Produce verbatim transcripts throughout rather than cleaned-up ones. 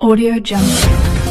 Audio Jungle.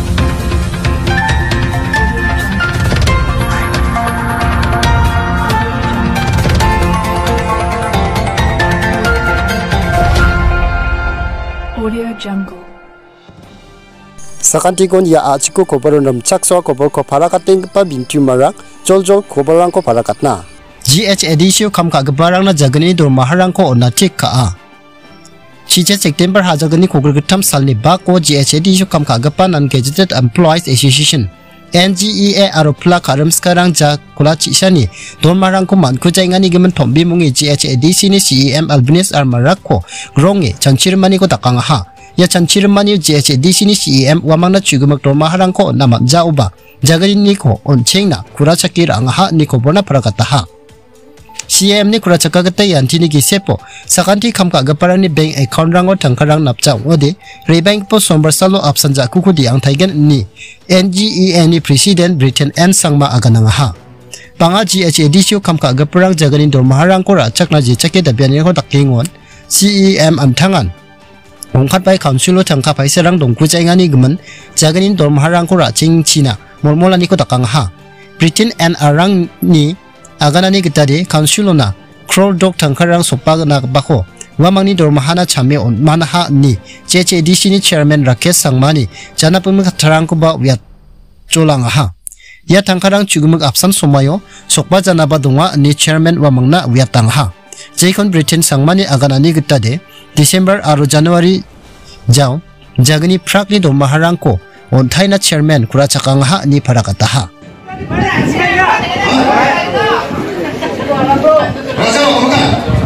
Audio Jungle. Sakantikon ya achiku kobaronam chakso kobor ko parakating pa bintu marak joljol kobarang ko parakatna. G H edisio kam ka gabarang na jagani dor maharang ko onatik ka a. Chije September ha jagani kogor gitam salni ba ko G H edisio kam ka gapan Ungazetted Employees Association N G E A aro pla karam sekarang ja kula chisani dor marang ko man ko jaingani gemen thombi mungi G H edisi ni C E M Albanese ar marak ko grongi changchirmani ko takang ha. Ya changchirmani G H edisi ni C E M wamang na chugumak dor maharang ko namat ja uba jagani ni ko onchengna kura chakir ang ha ni ko bona parakata ha. C M ni kura chakagata yantini ki sepo sakanti kamka gaparani bank account rango tangkarang napcha ode rebank po somber salo absanja kukudi ang taigan ni N G E A ni president Britain N sangma aganang ha panga G H edisio kamka gaparang jaganin dor maharang ko rachak na je chake dabian ko takingon C E M amtangan ongkat pai council tangka pai serang dongku jaingani gemen jaganin dor maharang ko raching China mormolani ko takang ha Britain N arang ni aganani gitade councilona crowd dog tangkarang sopa na bako wamangni dormahana chame on manaha ni G H edisi ni chairman Rakesh Sangmani jana pemeng katharang ko ba wiat cholang ha ya tangkarang chugumuk absan somayo sokba jana ba donga ni chairman wamangna wiatang ha jeikon Britain Sangmani aganani gitade December aro January jaw jagani prakni dormaharang ko on thaina chairman kura chakang ha ni parakata ha Raja apa?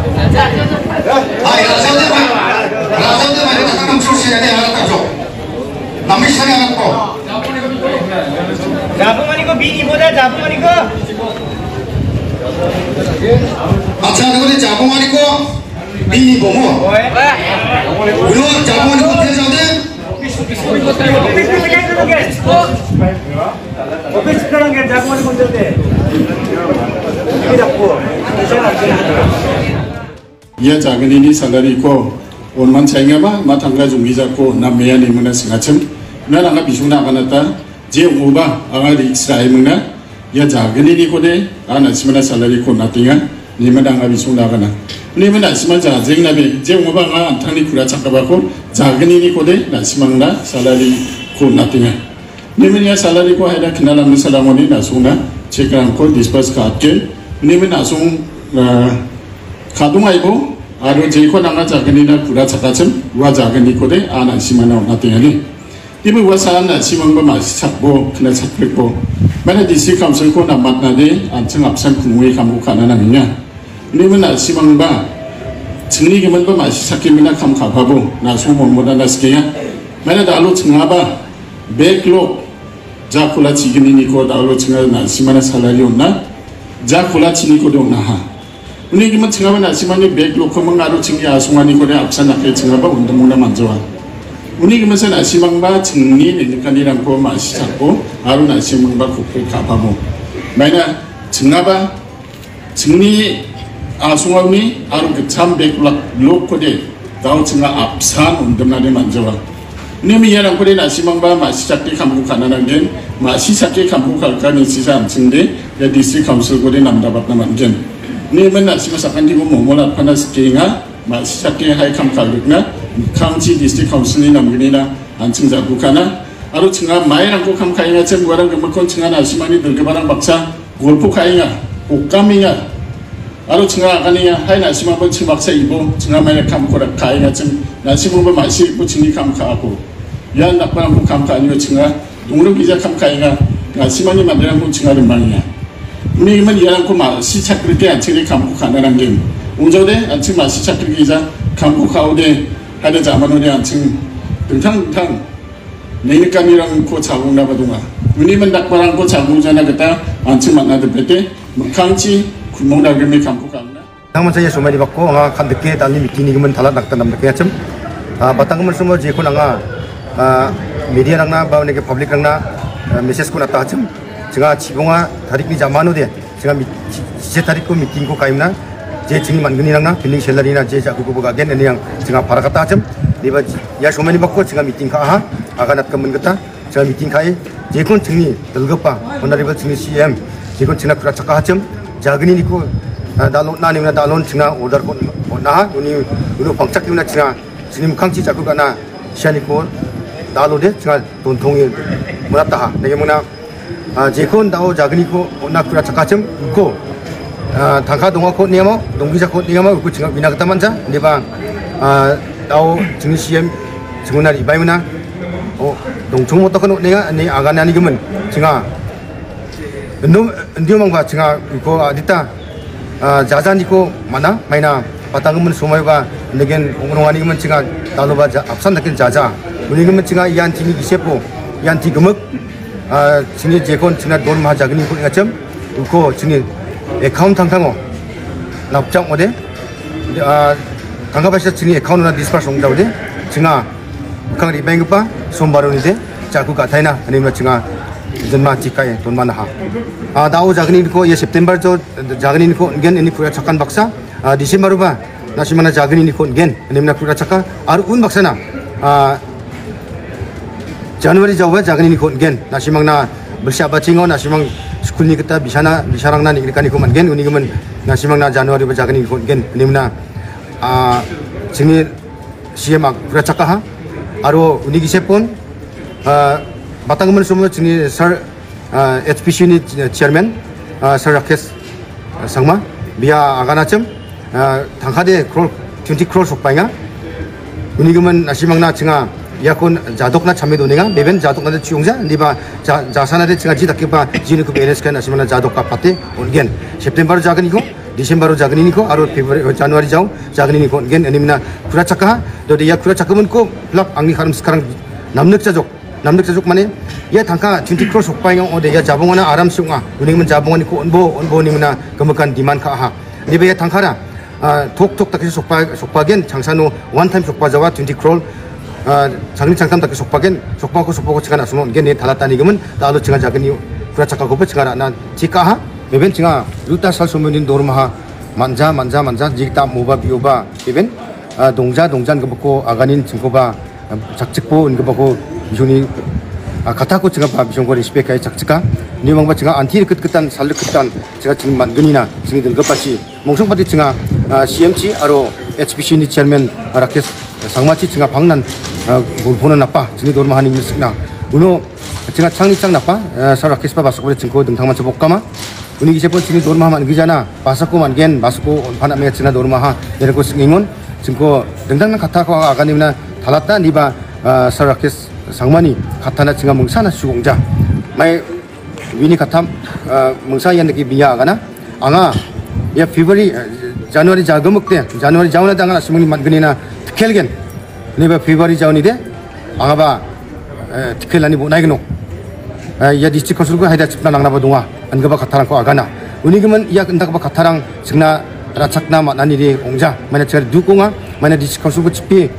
Ay, raja tu apa? Raja tu apa? Kita kan susi ada alat kerja. Nami sana alat ko. Jabu mani ko bini boda, jabu mani ko. Acha ni ko ni jabu mani ko bini bomo. Ulo jabu mani ko dia jauh deh. Office sekarang kan jabu mani ko jauh deh. Ya jangan ini salary ko on man sayangnya mah matangga jumija ko namanya ni mana singacem na langa bisuna kanata je uba anga di Israel mana ya jangan ini ko deh ana simana salary ko natinga ni mana anga bisuna kana ni mana simana jajeng nabe je uba anga antani kura chakaba ko jangan ini ko deh na simana salary ko natinga ni mana salary ko ada kenalan misalamoni na suna cekran ko disperse katke ni mana asung kadung aibo aro jeko nanga jagani na kura chakachem wa jagani ko de ana simana natingani ibu wasa na simang ba mas chakbo kna chakbo mana disi council ko na matna de anchang absan kumui kamu kana na minya ni mana simang ba chingni geman ba mas chakimina kam khapabo na sumo moda na skeya mana da alo chinga ba backlog jakula chigini ni ko da alo chinga na simana salary onna jakula chini ko do na ha uni giman chinga na simani backlog ko mangaru chingi asungani ko de absan na ke chinga ba undamuna manjowa uni giman sa na simang ba chingni ni kanirang ko mas chakbo aru na simang ba ko ke kapabo maina chinga ba chingni asungani aru ke cham backlog lok ko de dau chinga absan undamna de manjowa Nemi yang aku dah nasi mangba masih cakap kamu kanan angin masih cakap kamu kalkan isi sam cinde ya distrik council ko dah nam dapat nama angin. Nemi nasi masakan di ko momolat panas kenga masih cakap hai kam kalukna kamci distrik council ni nam gini na ancing jago kana. Aru cenga main aku kam kainga cem warang kemakon cenga nasi mani dulu barang baksa golpu kainga ukaminga. Aru cenga kaniya hai nasi mangba cem baksa ibu cenga main kam korak kainga cem nasi mangba masih ibu cengi kam kaku. Ya nak barang pun kam kani cenga dulu kita kam kainga nasi mani mandiran pun cenga lembangnya. Ini man yang aku masih cakap ke ancing kam kana ranggeng. Unjau deh ancing masih cakap kita kam kau deh ada zaman deh ancing tentang tentang Nini kami orang ko cabung na badunga. Ini mendak barang ko cabung jana kita ancing mana depete mengkanci kumong dah kami kampung kana. Tangman saya semua di bako nga kan deket ani mikini gemen talat nak tanam deket macam. Batang gemen semua je ko nga media nang na ba ne ke public nang na message ko nata macam. Cenga cibunga tarik ni zamanu dia. Cenga je tarik ko meeting ko kaim na je cing man gini nang na feeling salary na je jago ko bagian ini yang cenga parakata macam. 리바 야 소매니 받고 제가 미팅 가하 아가낫 가면 그다 제가 미팅 가에 제콘 증이 들급바 오늘리버 증이 씨엠 제콘 증나 그라 착가 하점 자근이 니고 달론 나니면 달론 증나 오더 나 우니 우리 방착기나 증나 지금 강치 잡고 가나 시안이고 달로데 증나 돈 통이 뭐났다 내게 뭐나 아 제콘 다오 자근이고 오나 그라 착가 점 고 아 당가 동화코 니야모 동기자코 니야모 그 증나 미나 그다 만자 네바 아 다오 증이 씨엠 증나 이바이나 어 동총 못 떠는 내가 네 아가나 아니면 증나 놈 ndiomangba chinga ko adita jajan ko mana maina patangmen somoyba negen ongrongani men chinga taloba apsan dakin jaja unigemen chinga yan tini gisepo yan ti gemek chini jekon china don ma jagni ko ngacham ko chini account thangthango napchang ode tangabasa chini account na disperse ongdawde chinga kangri bank pa sombaroni de jaku kathaina animna chinga जन्मा चिकाए तो मन हा आ दाओ जागनी को ये सितंबर जो जागनी को गेन इनी पूरा चक्कन बक्सा दिसंबर बा नासिमना जागनी को गेन निमना पूरा चक्का और उन बक्सा ना जनवरी जावा जागनी को गेन नासिमंगना बरसा बाचिंगो नासिमंग स्कूल नि कता बिसाना बिसारांगना निकरिकानि को मन गेन उनि गमन नासिमंगना जनवरी बा जागनी को गेन निमना आ सिनि सीएम पूरा चक्का हा आरो उनि गिसेपोन Batangmen semua sini Sir H P C ni chairman Sir Rakesh Sangma biya agana cem tangkade crore twenty crore sokpainga unigemen nasimangna chinga yakon jadokna chammedo nenga beben jadokna chiongja niba jasana de chinga jidakepa jini ko benes kan nasimangna jadokka pate ongen September jagani ko December jagani ko aro February January jauh jagani ko ongen animna kura chaka do dia kura chakamen ko plak angni kharam sekarang namnek jajok 남득 자족 만에 야 당가 twenty crore 속바잉 어디 야 자봉하나 아람 시용아 우리는 자봉하니 고 온보 온보님이나 그만간 디만 카하 니베 당카라 아 톡톡 딱히 속바 속바겐 장산후 원타임 속바자와 twenty crore 아 장님 장탐 딱히 속바겐 속바고 속바고 치가 나서는 게 내 달았다니 그러면 나도 제가 작은이 그라 착가 고버 치가 나 지카하 베벤 치가 루타 살 소면인 도르마하 만자 만자 만자 지타 모바 비오바 베벤 아 동자 동잔 거 먹고 아가닌 증거바 작직보 인거 보고 미션이 아 가타고 제가 봐 미션 거리 스펙까지 작지가 니망바 제가 안티 끝끝단 살르 끝단 제가 지금 만근이나 지금 것같이 몽성바디 제가 씨엠씨 아로 에이치피씨 니 체어맨 라케스 상마치 제가 방난 보는 나빠 지금 도르마 하는 있으나 우노 제가 창리장 나빠 사라케스 바바스고 증거 등탕만 쳐볼까마 우니 이제 번 지금 도르마만 그잖아 바사고만 겐 바스고 파나메 지나 도르마하 이러고 승인은 증거 등당난 가타고 아가님이나 달았다 니바 사라케스 상만이 가타나 지가 멍사나 수공자 마이 위니 가탐 멍사 연기 비야가나 앙아 야 페브리 자누아리 자금먹대 자누아리 자우나 당하나 수문이 만근이나 특kelgen 네바 페브리 자우니데 앙아바 특kel라니 보나이그노 야 디스트릭 컨sul고 하이다 집나 낭나바 동아 안가바 가타랑 거 아가나 우니그면 야 근다가 가타랑 증나 라착나 만나니리 공자 만에 제가 두공아 만에 디스트릭 컨sul고 집이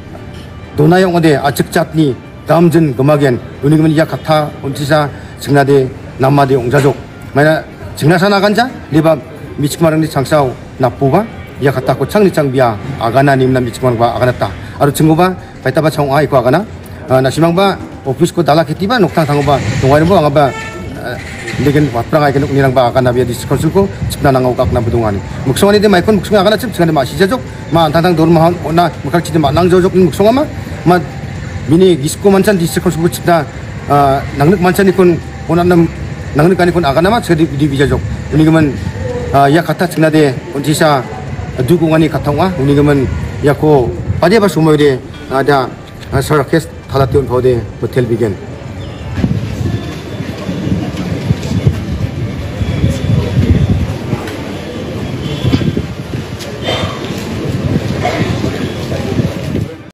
도나용 어데 아측잣니 다음전 금하겐 우니그면 이야 가타 온티사 증나데 남마데 옹자족 만약 증나사 나간자 리바 미치마랑니 장사오 나쁘바 이야 가타고 창리창비야 아가나님나 미치마랑바 아가났다 아로 증거바 바이타바 청아 이거 아가나 나시망바 오피스코 달라케티바 녹탕 당고바 동아이는 뭐 아가바 내겐 와프랑아 이게 니랑바 아가나비야 디스컨술고 집나랑하고 깎나 부동하니 묵성하니 데 마이콘 묵성이 아가나 집 증나데 마시자족 마 안탕탕 도르마 오나 묵학치데 만낭저족 묵성하마 마 미니 기스코 만찬 디스코 수부치다 아 낭륵 만찬이 군 오나남 낭륵 아니 군 아가나마 저디 비자족 우니그면 아야 가타 증나데 온티사 두공안이 가타와 우니그면 야코 바데바 수모이데 아다 서라케스 탈라티온 보데 호텔 비겐